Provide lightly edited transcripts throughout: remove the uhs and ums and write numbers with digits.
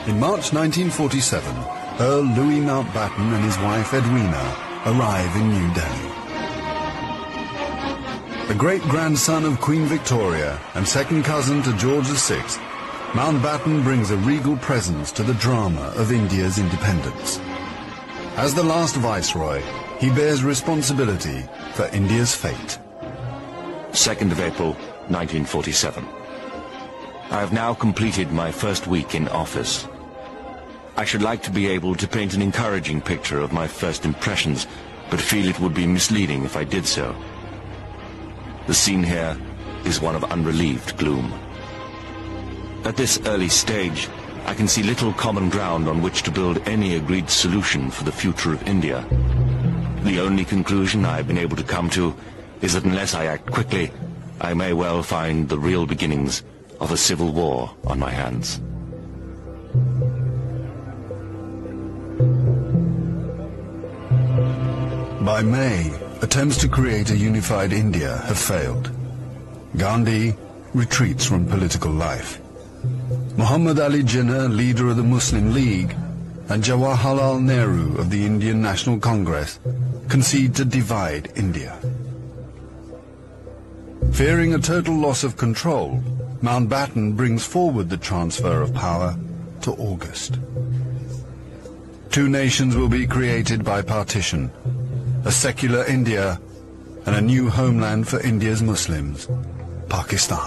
In March 1947, Earl Louis Mountbatten and his wife Edwina arrive in New Delhi. The great-grandson of Queen Victoria and second cousin to George VI, Mountbatten brings a regal presence to the drama of India's independence. As the last viceroy, he bears responsibility for India's fate. 2nd of April, 1947. I have now completed my first week in office. I should like to be able to paint an encouraging picture of my first impressions, but feel it would be misleading if I did so. The scene here is one of unrelieved gloom. At this early stage, I can see little common ground on which to build any agreed solution for the future of India. The only conclusion I have been able to come to is that unless I act quickly, I may well find the real beginnings of a civil war on my hands. By May, attempts to create a unified India have failed. Gandhi retreats from political life. Muhammad Ali Jinnah, leader of the Muslim League, and Jawaharlal Nehru of the Indian National Congress concede to divide India. Fearing a total loss of control, Mountbatten brings forward the transfer of power to August. Two nations will be created by partition, a secular India and a new homeland for India's Muslims, Pakistan.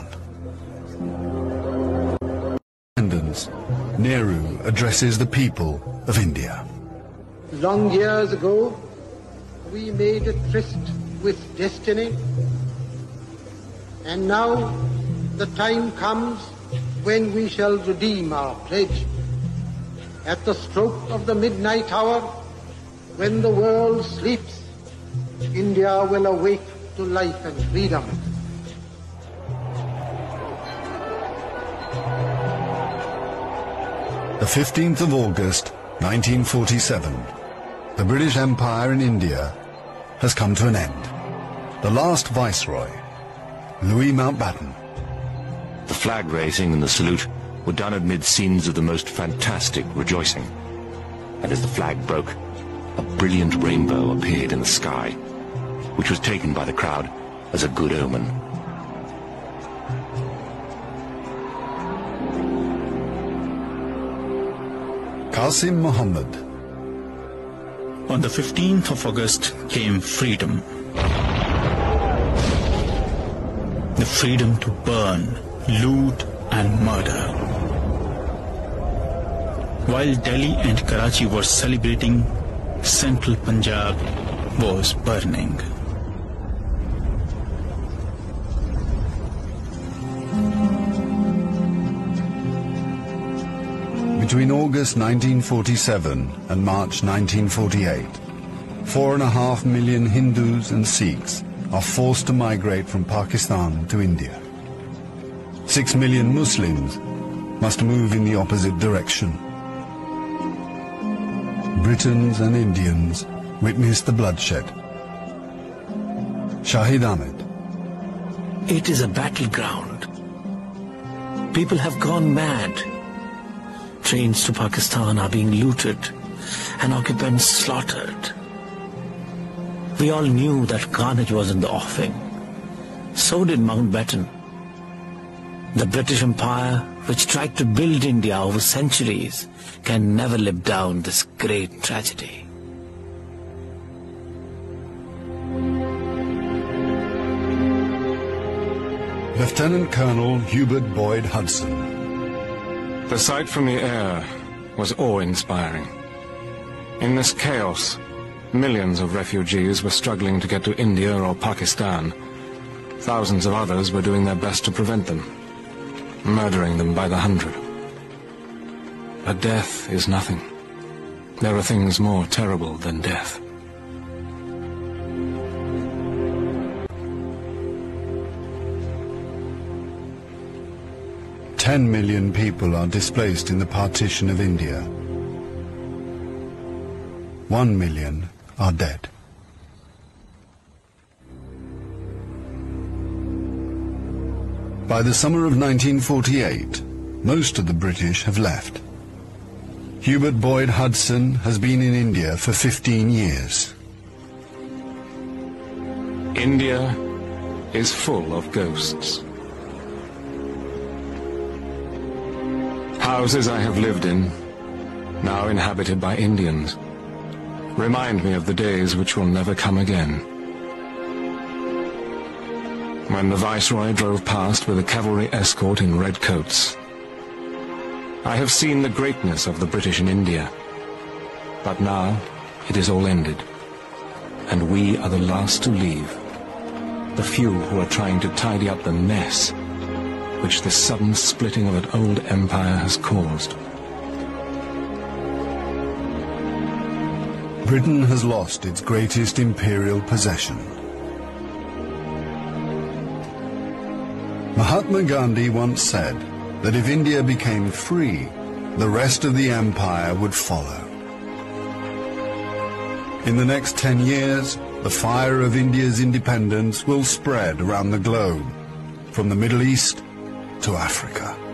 Independence, Nehru addresses the people of India. Long years ago, we made a tryst with destiny, and now the time comes when we shall redeem our pledge. At the stroke of the midnight hour, when the world sleeps, India will awake to life and freedom. The 15th of August, 1947. The British Empire in India has come to an end. The last viceroy, Louis Mountbatten. The flag raising and the salute were done amid scenes of the most fantastic rejoicing. And as the flag broke, a brilliant rainbow appeared in the sky, which was taken by the crowd as a good omen. Qasim Muhammad. On the 15th of August came freedom. The freedom to burn, loot and murder. While Delhi and Karachi were celebrating, central Punjab was burning. Between August 1947 and March 1948, 4.5 million Hindus and Sikhs are forced to migrate from Pakistan to India. 6 million Muslims must move in the opposite direction. Britons and Indians witness the bloodshed. Shahid Ahmed. It is a battleground. People have gone mad. Trains to Pakistan are being looted and occupants slaughtered. We all knew that carnage was in the offing. So did Mountbatten. The British Empire, which tried to build India over centuries, can never live down this great tragedy. Lieutenant Colonel Hubert Boyd Hudson. The sight from the air was awe-inspiring. In this chaos, millions of refugees were struggling to get to India or Pakistan. Thousands of others were doing their best to prevent them, murdering them by the hundred. But death is nothing. There are things more terrible than death. Ten million people are displaced in the partition of India. 1 million are dead. By the summer of 1948, most of the British have left. Hubert Boyd Hudson has been in India for 15 years. India is full of ghosts. Houses I have lived in, now inhabited by Indians, remind me of the days which will never come again. When the Viceroy drove past with a cavalry escort in red coats, I have seen the greatness of the British in India, but now it is all ended, and we are the last to leave, the few who are trying to tidy up the mess which the sudden splitting of an old empire has caused. Britain has lost its greatest imperial possession. Mahatma Gandhi once said that if India became free, the rest of the empire would follow. In the next 10 years, the fire of India's independence will spread around the globe, from the Middle East to Africa.